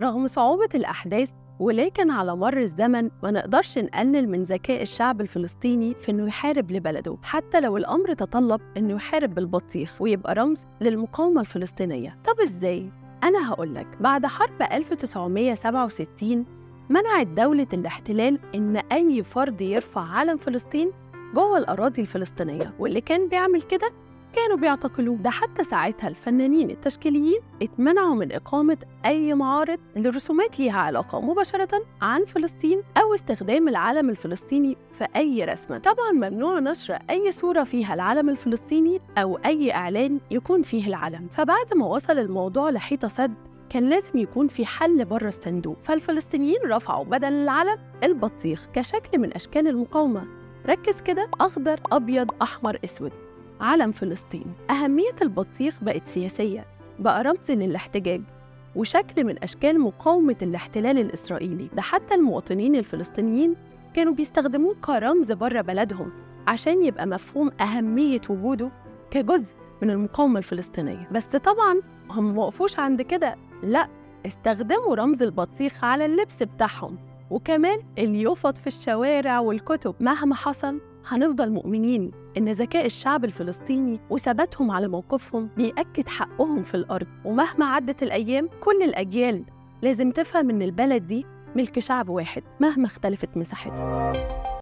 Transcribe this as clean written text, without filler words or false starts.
رغم صعوبة الأحداث، ولكن على مر الزمن ما نقدرش نقلل من ذكاء الشعب الفلسطيني في إنه يحارب لبلده، حتى لو الأمر تطلب إنه يحارب بالبطيخ ويبقى رمز للمقاومة الفلسطينية. طب إزاي؟ أنا هقولك. بعد حرب 1967 منعت دولة الاحتلال إن أي فرد يرفع علم فلسطين جوه الأراضي الفلسطينية، واللي كان بيعمل كده كانوا بيعتقلوه. ده حتى ساعتها الفنانين التشكيليين اتمنعوا من إقامة أي معارض لرسومات ليها علاقة مباشرة عن فلسطين أو استخدام العلم الفلسطيني في أي رسمة. طبعاً ممنوع نشر أي صورة فيها العلم الفلسطيني أو أي إعلان يكون فيه العلم. فبعد ما وصل الموضوع لحيطة سد، كان لازم يكون في حل بره الصندوق، فالفلسطينيين رفعوا بدل العلم البطيخ كشكل من أشكال المقاومة. ركز كده: أخضر أبيض أحمر أسود، علم فلسطين. أهمية البطيخ بقت سياسية، بقى رمز للاحتجاج وشكل من أشكال مقاومة الاحتلال الإسرائيلي. ده حتى المواطنين الفلسطينيين كانوا بيستخدموه كرمز بره بلدهم عشان يبقى مفهوم أهمية وجوده كجزء من المقاومة الفلسطينية. بس طبعاً هم موقفوش عند كده، لأ، استخدموا رمز البطيخ على اللبس بتاعهم وكمان اليوفط في الشوارع والكتب. مهما حصل هنفضل مؤمنين إن ذكاء الشعب الفلسطيني وثباتهم على موقفهم بيأكد حقهم في الأرض. ومهما عدت الأيام، كل الأجيال لازم تفهم إن البلد دي ملك شعب واحد مهما اختلفت مساحتها.